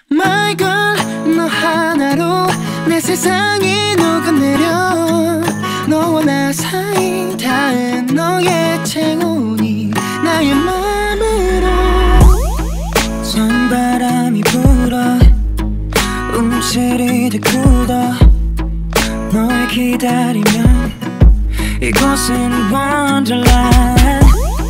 My girl 너 하나로 내 세상이 녹아내려 너와 나 사이 닿은 너의 체온이 나의 맘으로 손바람이 불어 움츠리듯 굳어 널 기다리면 이곳은 Wonderland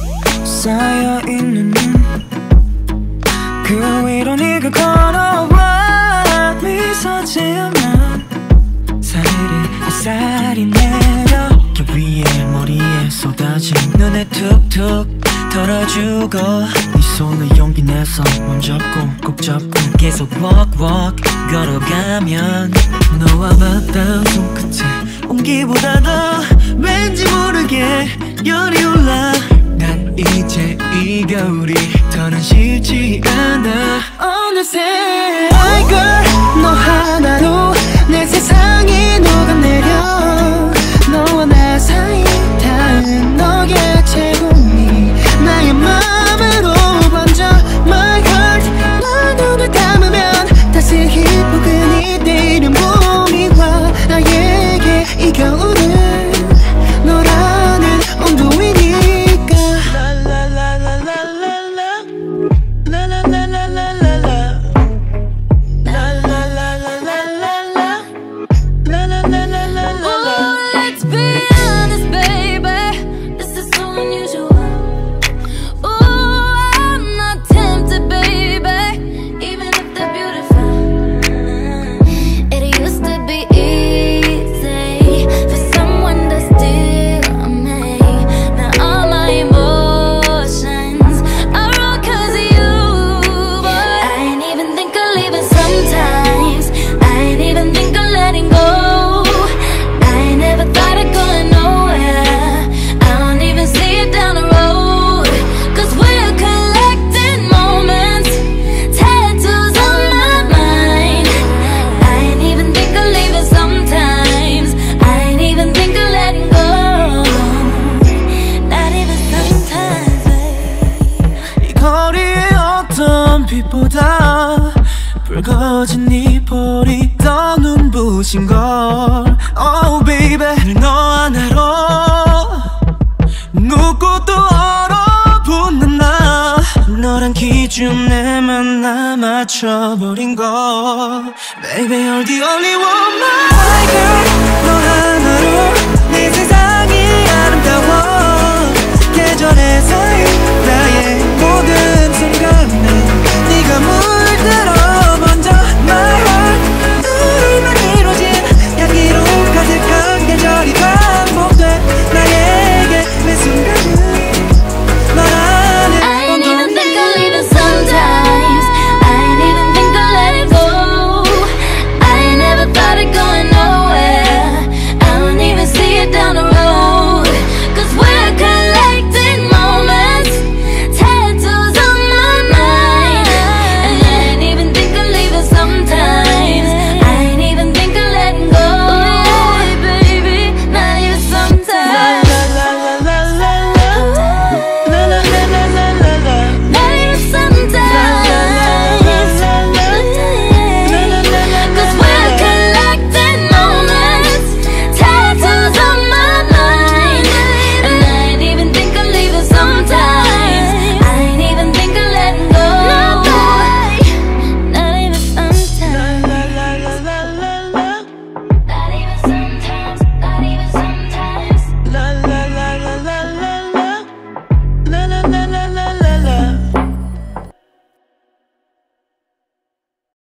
쌓여있는 눈 그 위로 네가 걸어와 미소 지으면 사르르 햇살이 내려 그 위에 머리에 쏟아진 눈에 툭툭 털어주고 네 손을 용기 내서 맘 잡고 꼭 잡고 계속 walk walk 걸어가면 너와 맞닿은 손끝에 온기보다도 왠지 모르게 열이 올라 난 이제 이 겨울이 더는 싫지 않아 어느새 My girl 너 하나로 내 세상이 녹아내려 너와 나 사이 닿은 너의 체온이 나의 맘으로 번져 My heart 너 눈을 감으면 따스히 포근히 내리는 봄이 와 나에게 이 겨울은 너라는 온도이니까 빛보다 붉어진 네 볼이 더 눈부신걸 Oh baby 너 하나로 눕고 또 얼어붙는 나 너란 기준에 나 맞춰버린 거 Baby you're the only one My girl 너 하나로 내 세상이 아름다워 계절의 사이 나의 모든 순간에 네가